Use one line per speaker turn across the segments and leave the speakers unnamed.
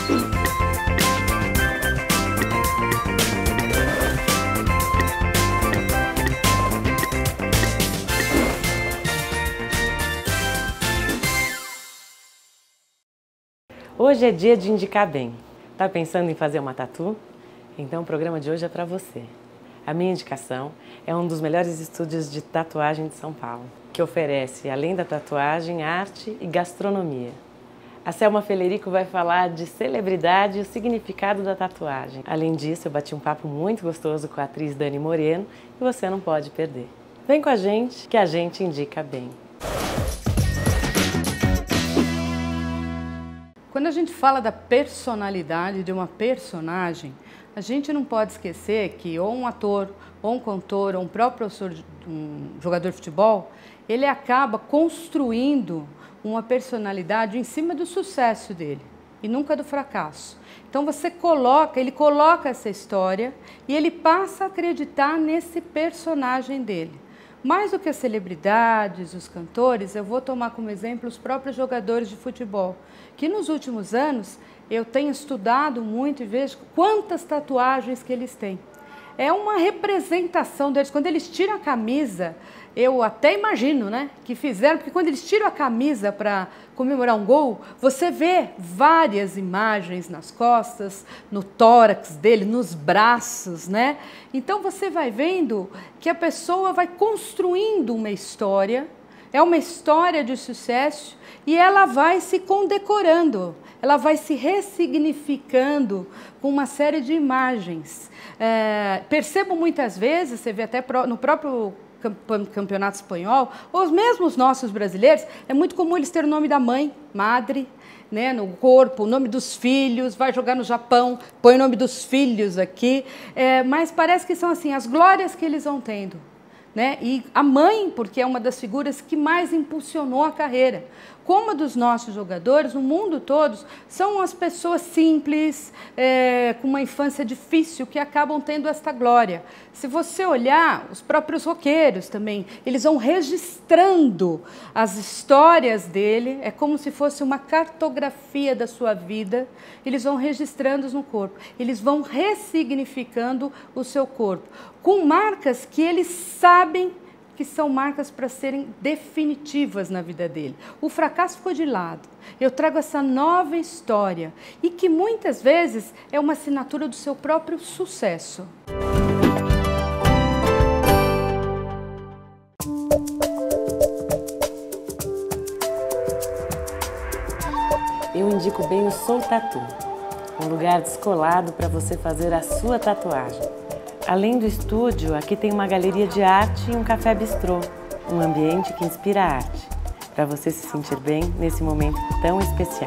Hoje é dia de indicar bem. Tá pensando em fazer uma tatu? Então o programa de hoje é para você. A minha indicação é um dos melhores estúdios de tatuagem de São Paulo, que oferece, além da tatuagem, arte e gastronomia. A Selma Felerico vai falar de celebridade e o significado da tatuagem. Além disso, eu bati um papo muito gostoso com a atriz Dani Moreno e você não pode perder. Vem com a gente, que a gente indica bem.
Quando a gente fala da personalidade de uma personagem, a gente não pode esquecer que ou um ator, ou um cantor, ou um próprio professor, um jogador de futebol, ele acaba construindo uma personalidade em cima do sucesso dele e nunca do fracasso. Então ele coloca essa história e ele passa a acreditar nesse personagem dele. Mais do que as celebridades, os cantores, eu vou tomar como exemplo os próprios jogadores de futebol, que nos últimos anos eu tenho estudado muito e vejo quantas tatuagens que eles têm. É uma representação deles. Quando eles tiram a camisa, eu até imagino, né, que fizeram, porque quando eles tiram a camisa para comemorar um gol, você vê várias imagens nas costas, no tórax dele, nos braços, né? Então você vai vendo que a pessoa vai construindo uma história, é uma história de sucesso e ela vai se condecorando, ela vai se ressignificando com uma série de imagens. Percebo muitas vezes, você vê até no próprio campeonato espanhol, ou mesmo os nossos brasileiros, é muito comum eles terem o nome da mãe, madre, né, no corpo, o nome dos filhos, vai jogar no Japão, põe o nome dos filhos aqui, mas parece que são assim, as glórias que eles vão tendo. Né? E a mãe, porque é uma das figuras que mais impulsionou a carreira. Como a dos nossos jogadores, no mundo todo, são as pessoas simples, com uma infância difícil, que acabam tendo esta glória. Se você olhar, os próprios roqueiros também, eles vão registrando as histórias dele, é como se fosse uma cartografia da sua vida, eles vão registrando no corpo, eles vão ressignificando o seu corpo, com marcas que eles sabem que são marcas para serem definitivas na vida dele. O fracasso ficou de lado. Eu trago essa nova história e que muitas vezes é uma assinatura do seu próprio sucesso.
Eu indico bem o Soul Tattoo, um lugar descolado para você fazer a sua tatuagem. Além do estúdio, aqui tem uma galeria de arte e um café bistrô, um ambiente que inspira a arte, para você se sentir bem nesse momento tão especial.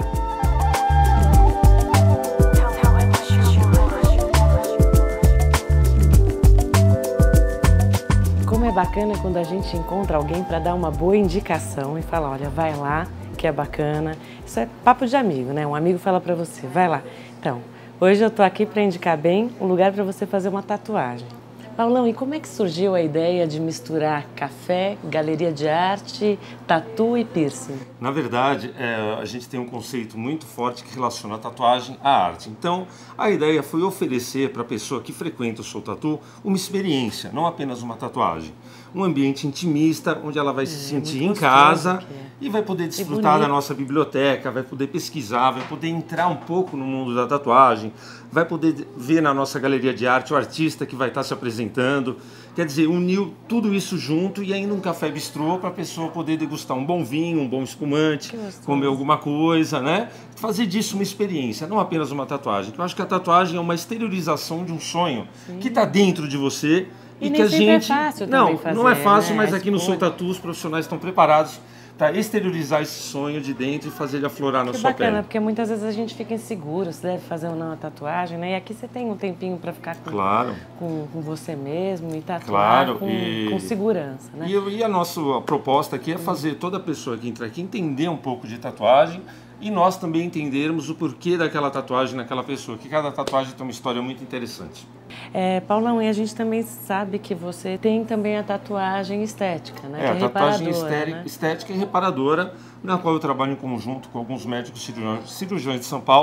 Como é bacana quando a gente encontra alguém para dar uma boa indicação e fala, olha, vai lá, que é bacana. Isso é papo de amigo, né? Um amigo fala para você, vai lá. Então, hoje eu tô aqui para indicar bem um lugar para você fazer uma tatuagem. Paulão, e como é que surgiu a ideia de misturar café, galeria de arte, tatu e piercing?
Na verdade, a gente tem um conceito muito forte que relaciona a tatuagem à arte. Então, a ideia foi oferecer para a pessoa que frequenta o Soul Tattoo uma experiência, não apenas uma tatuagem. Um ambiente intimista, onde ela vai se sentir em casa e vai poder desfrutar da nossa biblioteca, vai poder pesquisar, vai poder entrar um pouco no mundo da tatuagem, vai poder ver na nossa galeria de arte o artista que vai estar se apresentando. Quer dizer, uniu tudo isso junto e ainda um café bistrô para a pessoa poder degustar um bom vinho, um bom espumante, comer alguma coisa, né? Fazer disso uma experiência, não apenas uma tatuagem. Eu acho que a tatuagem é uma exteriorização de um sonho que está dentro de você.
E que a gente... é fácil também fazer,
não é fácil,
né?
Mas aqui no Soul Tattoo os profissionais estão preparados para exteriorizar esse sonho de dentro e fazer ele aflorar na sua pele. Que
bacana, porque muitas vezes a gente fica inseguro se deve fazer ou não a tatuagem, né? E aqui você tem um tempinho para ficar com você mesmo e tatuar com segurança, né?
E a nossa proposta aqui é fazer toda pessoa que entra aqui entender um pouco de tatuagem e nós também entendermos o porquê daquela tatuagem naquela pessoa, que cada tatuagem tem uma história muito interessante.
Paulão, e a gente também sabe que você tem também a tatuagem estética, né?
A tatuagem estética e reparadora, na qual eu trabalho em conjunto com alguns médicos cirurgiões de São Paulo,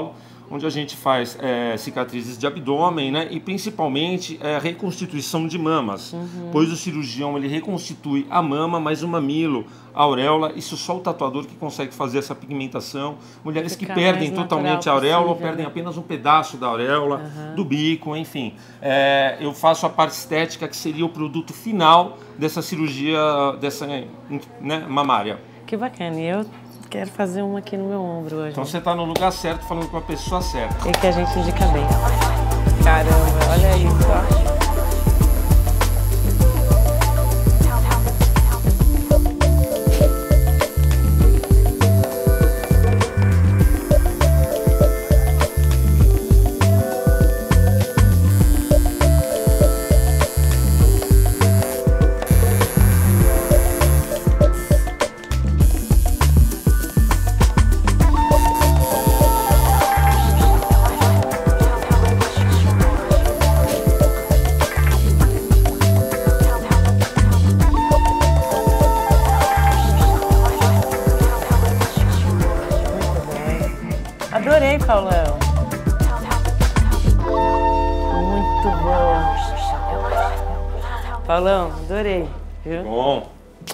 onde a gente faz cicatrizes de abdômen, né? E principalmente reconstituição de mamas, pois o cirurgião ele reconstitui a mama, mas o mamilo, a auréola, isso só o tatuador que consegue fazer essa pigmentação. Mulheres que perdem totalmente a auréola ou perdem apenas um pedaço da auréola, do bico, enfim. Eu faço a parte estética, que seria o produto final dessa cirurgia, dessa, né, mamária.
Que bacana, e eu quero fazer uma aqui no meu ombro hoje.
Então você está no lugar certo, falando com a pessoa certa.
E que a gente indica bem. Caramba, olha isso, ó. Adorei, Paulão. Muito bom. Paulão, adorei. Viu?
Bom.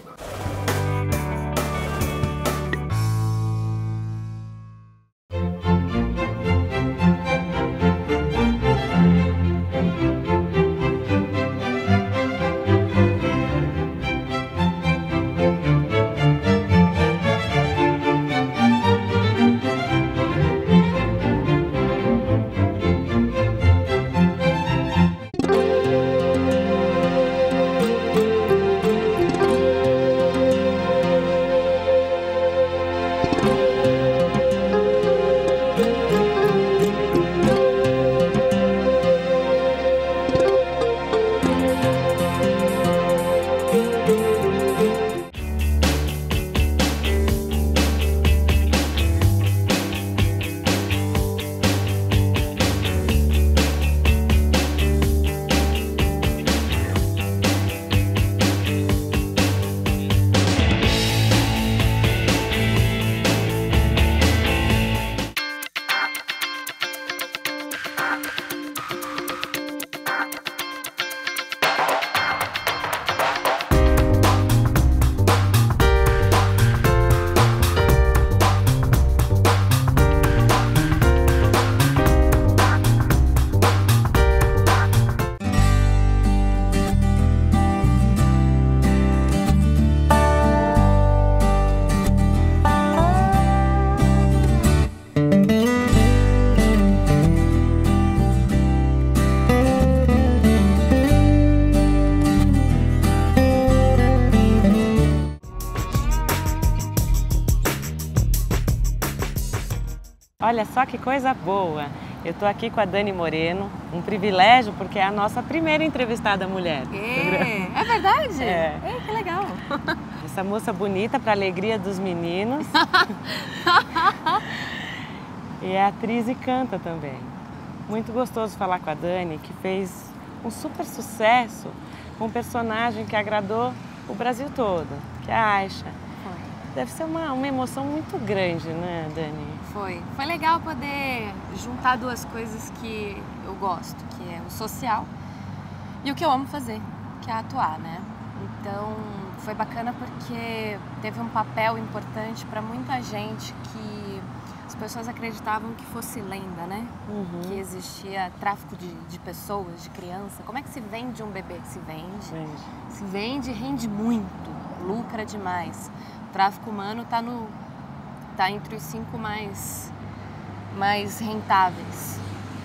Olha só que coisa boa! Eu estou aqui com a Dani Moreno, um privilégio porque é a nossa primeira entrevistada mulher.
É verdade?
É.
Que legal!
Essa moça bonita para a alegria dos meninos. E é atriz e canta também. Muito gostoso falar com a Dani, que fez um super sucesso com um personagem que agradou o Brasil todo, que é a Aisha. Deve ser uma emoção muito grande, né, Dani?
Foi legal poder juntar duas coisas que eu gosto, que é o social e o que eu amo fazer, que é atuar, né? Então, foi bacana porque teve um papel importante para muita gente que as pessoas acreditavam que fosse lenda, né? Que existia tráfico de pessoas, de criança. Como é que se vende um bebê? Se vende. Se vende e rende muito, lucra demais. O tráfico humano tá entre os 5 mais rentáveis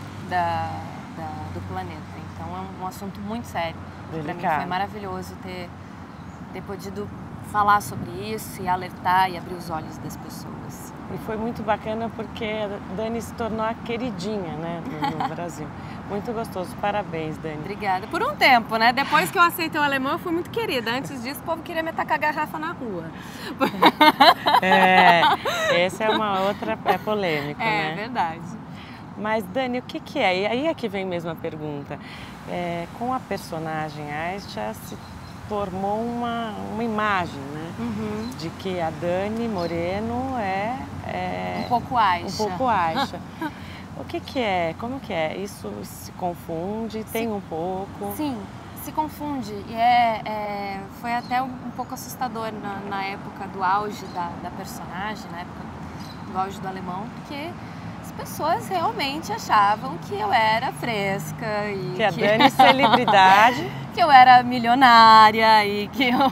do planeta. Então é um assunto muito sério. Para mim foi maravilhoso ter podido falar sobre isso e alertar e abrir os olhos das pessoas.
E foi muito bacana porque a Dani se tornou a queridinha, né, do Brasil. Muito gostoso. Parabéns, Dani.
Obrigada. Por um tempo, né? Depois que eu aceitei o alemão, eu fui muito querida. Antes disso, o povo queria me tacar a garrafa na rua.
Essa é uma outra polêmica, né?
É verdade.
Mas, Dani, o que é? E aí é que vem mesmo a pergunta. Com a personagem Aisha se formou uma imagem, né? De que a Dani Moreno é
um pouco Aisha.
Um pouco Aisha. O que é? Como que é? Isso se confunde? Tem um pouco?
Sim, se confunde. E foi até um pouco assustador na época do auge da personagem, na época do auge do alemão, porque as pessoas realmente achavam que eu era fresca e
que a Dani celebridade,
que eu era milionária e que eu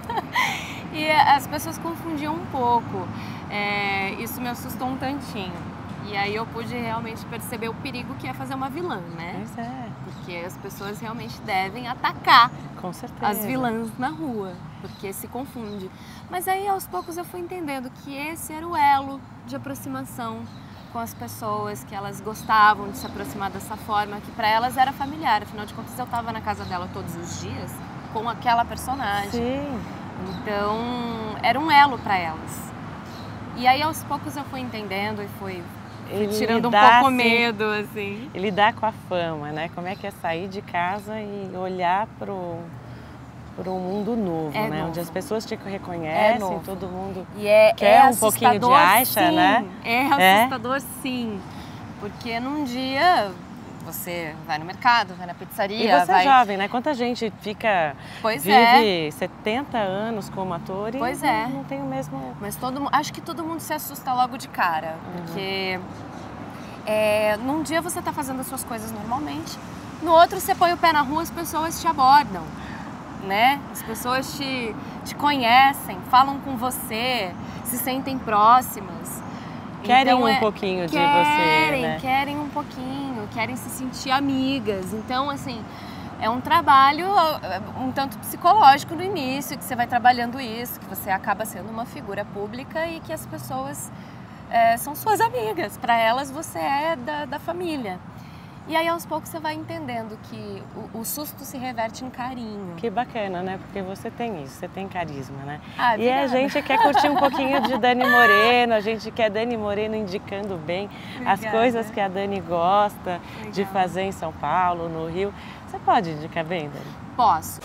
e as pessoas confundiam um pouco. Isso me assustou um tantinho. E aí eu pude realmente perceber o perigo que é fazer uma vilã, né?
Pois é.
Porque as pessoas realmente devem atacar
Com certeza.
as vilãs na rua, porque se confunde. Mas aí aos poucos eu fui entendendo que esse era o elo de aproximação com as pessoas, que elas gostavam de se aproximar dessa forma, que para elas era familiar. Afinal de contas eu estava na casa dela todos os dias com aquela personagem.
Sim.
Então era um elo para elas. E aí aos poucos eu fui entendendo e fui tirando um pouco medo, assim.
E lidar com a fama, né? Como é que é sair de casa e olhar para um mundo novo, né?
Novo.
Onde as pessoas te reconhecem,
novo.
todo mundo
E
quer um pouquinho de Aisha,
sim.
né?
É assustador, sim. Porque num dia você vai no mercado, vai na pizzaria.
E você é jovem, né? Quanta gente vive 70 anos como ator e não tem o mesmo...
Mas acho que todo mundo se assusta logo de cara. Porque num dia você está fazendo as suas coisas normalmente, no outro você põe o pé na rua, as pessoas te abordam, né? As pessoas te conhecem, falam com você, se sentem próximas.
Querem
então,
um pouquinho de você, né?
Querem um pouquinho, querem se sentir amigas. Então, assim, é um trabalho um tanto psicológico no início, que você vai trabalhando isso, que você acaba sendo uma figura pública e que as pessoas são suas amigas. Para elas, você é da família. E aí, aos poucos, você vai entendendo que o susto se reverte em carinho.
Que bacana, né? Porque você tem isso, você tem carisma, né?
Ah,
e a gente quer curtir um pouquinho de Dani Moreno, a gente quer Dani Moreno indicando bem as coisas que a Dani gosta de fazer em São Paulo, no Rio. Você pode indicar bem, Dani?
Posso.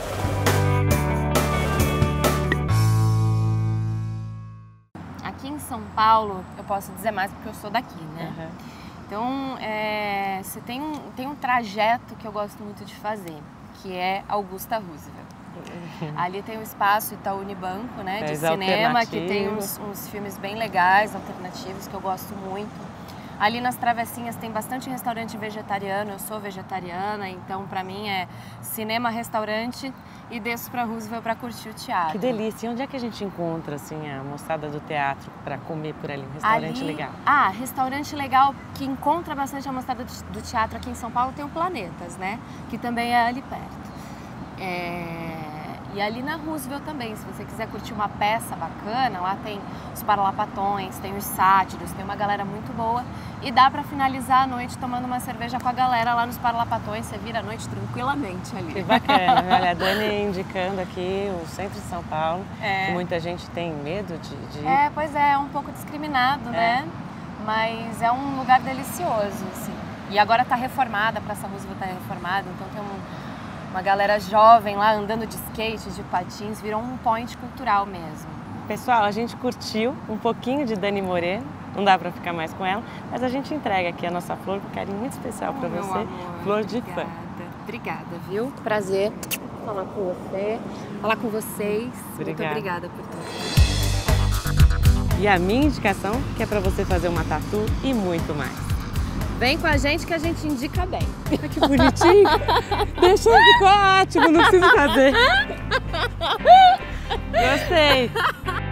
Aqui em São Paulo, eu posso dizer mais porque eu sou daqui, né? Então, você tem um trajeto que eu gosto muito de fazer, que é Augusta Roosevelt. Ali tem o espaço Itaú Unibanco, né, de cinema, que tem uns filmes bem legais, alternativos, que eu gosto muito. Ali nas travessinhas tem bastante restaurante vegetariano, eu sou vegetariana, então para mim é cinema, restaurante e desço para Roosevelt para curtir o teatro.
Que delícia! E onde é que a gente encontra assim, a moçada do teatro para comer por ali? Um restaurante legal?
Restaurante legal que encontra bastante a moçada do teatro aqui em São Paulo tem o Planetas, né? Que também é ali perto. E ali na Roosevelt também, se você quiser curtir uma peça bacana, lá tem os Parlapatões, tem os Sátiros, tem uma galera muito boa. E dá pra finalizar a noite tomando uma cerveja com a galera lá nos Parlapatões, você vira a noite tranquilamente ali.
Que bacana, olha, a Dani indicando aqui o centro de São Paulo, que muita gente tem medo de ir.
Pois é um pouco discriminado, né? Mas é um lugar delicioso, assim. E agora tá reformada, a Praça Roosevelt tá reformada, então tem uma galera jovem lá andando de skate, de patins, virou um point cultural mesmo.
Pessoal, a gente curtiu um pouquinho de Dani Moreno, não dá pra ficar mais com ela, mas a gente entrega aqui a nossa flor com um carinho muito especial pra você,
amor,
flor de fã.
Obrigada, viu? Prazer falar com você, falar com vocês. Muito obrigada por tudo.
E a minha indicação, que é pra você fazer uma tatu e muito mais.
Vem com a gente que a gente indica bem.
Que bonitinho. Deixou, ficou ótimo, não preciso fazer. Gostei.